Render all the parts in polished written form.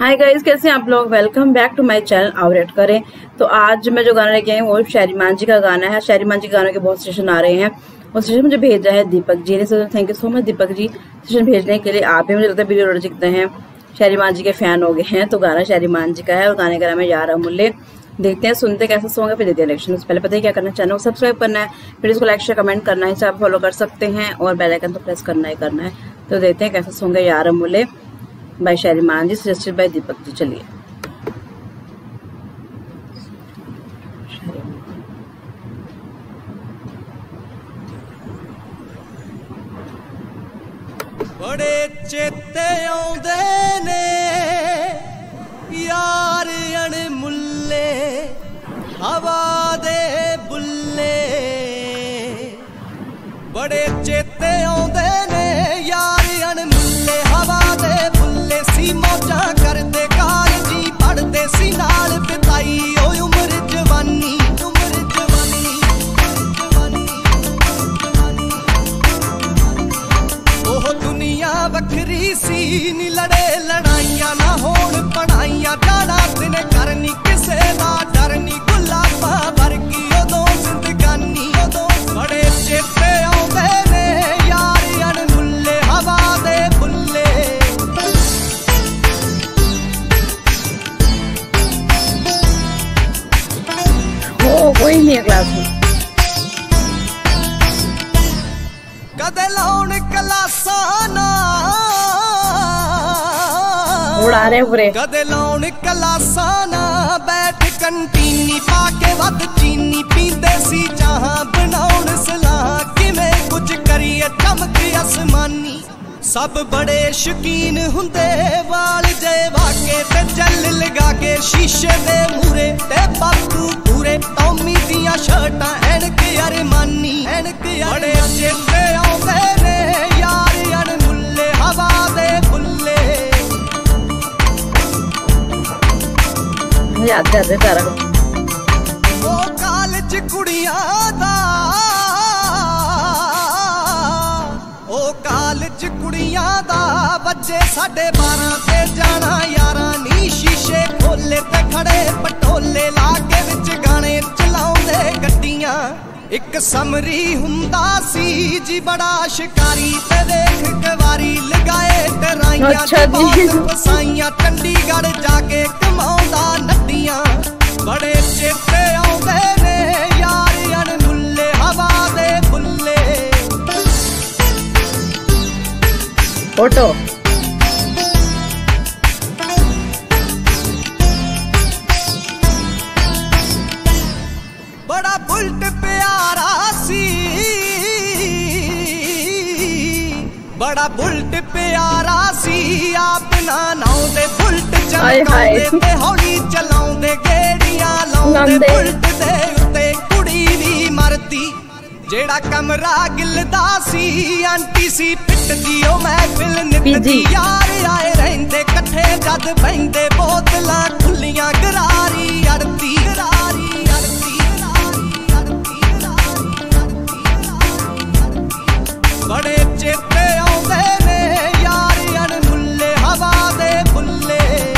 Hi guys, कैसे हैं आप लोग। Welcome back to my channel आवरेट करें। तो आज मैं जो गाना लेके आई हूँ वो शहरीमान जी का गाना है। शहरीमान जी के गानों के बहुत स्टेशन आ रहे हैं। वो स्टेशन मुझे भेजा है दीपक जी ने। Thank you so much Deepak ji station भेजने के लिए। आप भी मुझे लगता है वीडियो रोड दिखते हैं, शहरीमान जी के फैन हो गए हैं। तो गाना शहरीमान जी का है और गाने का नाम है यार अमूल्य। देखते हैं, सुनते कैसा सॉन्ग है, फिर देते हैं रिएक्शन। पहले पता है क्या करना है, चैनल को सब्सक्राइब करना है, फिर इसको लाइक शेयर कमेंट करना है, आप फॉलो कर सकते हैं और बेल आइकन तो प्रेस करना ही करना है। तो देखते हैं कैसा सॉन्ग है यार अमूल्य बाय शहरीमान जी, सजेस्टेड बाय दीपक जी। चलिए बड़े चेते आउंदे ने यार अणमुल्ले हवा दे बुल्ले। बड़े चेते आउंदे ने यार अणमुल्ले हवा दे बुल्ले। सी मौजा करदे कालजी पढ़दे सी नाल बिताई ओ उम्र जवानी। वखरी सी नी लड़े लड़ाइया ना होण पढ़ाइया। जाना दिन करनी किसे दा डर नी गुलाबा वर्गी उदों जिंदगानी। बड़े चेते आउंदे ने यार अणमुल्ले हवा दे बुल्ले। कोई नहीं है क्लास में। कदे लाउण कलासा ना उड़ा रहे पूरे। कदे लाउण कलासा ना बैठ कंटीनी पाके वध चीनी पींदे सी चाह बनाउण सलाह। किवें कुछ करिए चमक आसमानी। सब बड़े शौकीन हुंदे वाल जे वाके ते जल लगा के शीशे दे मूरे ते बापू पूरे। टॉमी दियां शर्टां एनक अरमानी। बड़े चेते आउंदे ने यार अणमुल्ले हवा दे बुल्ले। याद कर रहे सारा ओ कालज कुड़ियां दा ओ कालज कुड़ियां दा बच्चे 12:30 ते जाना यारां नी। शीशे खोले ते खड़े पटोले लाके विच गाने चलाउंदे गड्डियां। एक समरी हुंदा सी जी बड़ा शिकारी ते देख कवारी लगाए टराइयां। अच्छा जी फसाइयां चंडीगढ़ जाके कमाउंदा नट्टियां। बड़े चेते आउंदे ने यार अणमुल्ले हवा दे बुल्ले। फोटो बड़ा बुल्ट प्यारा सी बड़ा बुल्ट प्यारा सी। आप ना नाउंदे बुल्ट चलाउंदे ते हौली चलाउंदे गेड़ियां लाउंदे। बुल्ट दे उत्ते कुड़ी भी मरदी जेड़ा कमरा गिलदा सी। आंटी सी पिटदी ओ महफिल नितदी। यार आए रहिंदे कट्ठे जद बहिंदे बोतलां खुलियां गरारी अड़दी। बड़े चेते आउंदे ने यार अणमुल्ले हवा दे बुल्ले।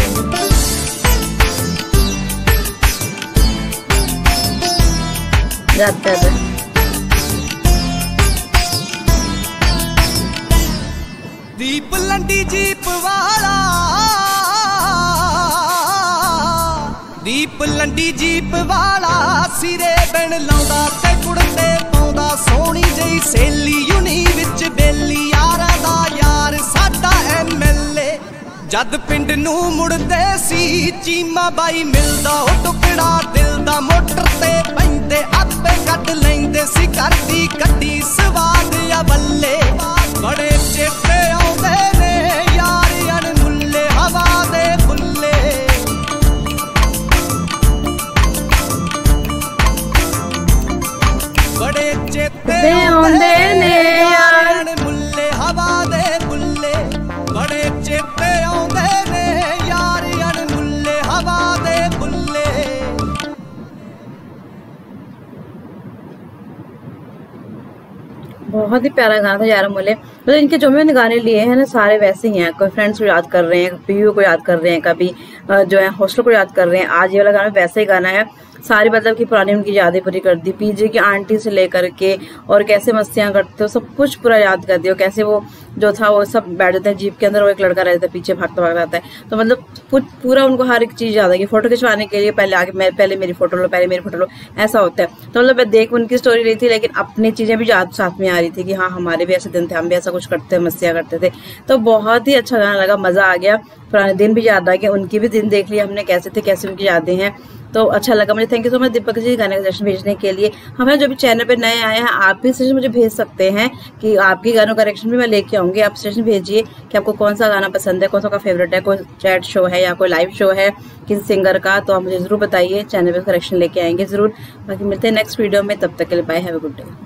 जाते हैं दीप लंडी जीप वाला। दीप लंडी जीप वाला सिरे बिन लाउंदा ते कुड़ते पाउंदा। सोहनी जई सहेली यूनी विच बेली यारा दा यार साडा MLA। जद पिंड नूं मुड़दे सी चीमा बाई मिलदा ओ टुकड़ा दिल दा। मोटर ते पैंदे आपे कट लैंदे सी करदी कड्डी स्वाद या बल्ले। बड़े चेते आउंदे ने यार अणमुल्ले हवा दे बुल्ले। बड़े चेते आउंदे ने यार अणमुल्ले हवा दे बुल्ले। बड़े चेते आउंदे ने यार अणमुल्ले हवा दे बुल्ले। बहुत बहुत ही प्यारा गाना था यार मोले। मतलब इनके जो मैंने गाने लिए हैं ना सारे वैसे ही हैं, कोई फ्रेंड्स को याद कर रहे हैं, पीयू को याद कर रहे हैं, कभी जो है हॉस्टल को याद कर रहे हैं। आज ये वाला गाना वैसा ही गाना है, सारी मतलब कि पुरानी उनकी यादें पूरी कर दी, पीजे की आंटी से लेकर के और कैसे मस्तियां करते हो सब कुछ पूरा याद कर दिया। कैसे वो जो था वो सब बैठ जाते हैं जीप के अंदर और एक लड़का रहता है पीछे भागता भागता आता है। तो मतलब पूरा उनको हर एक चीज याद है। फोटो खिंचवाने के लिए पहले आगे पहले मेरी फोटो लो, पहले मेरी फोटो लो, ऐसा होता है। तो मतलब मैं देख उनकी स्टोरी रही थी, लेकिन अपनी चीजें भी याद साथ में आ रही थी कि हाँ हमारे भी ऐसे दिन थे, हम भी ऐसा कुछ करते मस्तियां करते थे। तो बहुत ही अच्छा गाना लगा, मजा आ गया, पुराने दिन भी याद आ गया, उनकी भी दिन देख लिया हमने कैसे थे, कैसे उनकी यादें हैं। तो अच्छा लगा मुझे। Thank you so much Deepak ji गाने का सजेशन भेजने के लिए। हमें जो भी चैनल पे नए आए हैं आप भी सजेशन मुझे भेज सकते हैं कि आपकी गानों का करेक्शन भी मैं लेके आऊंगी। आप सजेशन भेजिए कि आपको कौन सा गाना पसंद है, कौन सा का फेवरेट है, कोई चैट शो है या कोई लाइव शो है किसी सिंगर का, तो आप मुझे जरूर बताइए, चैनल पे करेक्शन लेके आएंगे जरूर। बाकी मिलते हैं नेक्स्ट वीडियो में, तब तक के लिए bye, have a good day.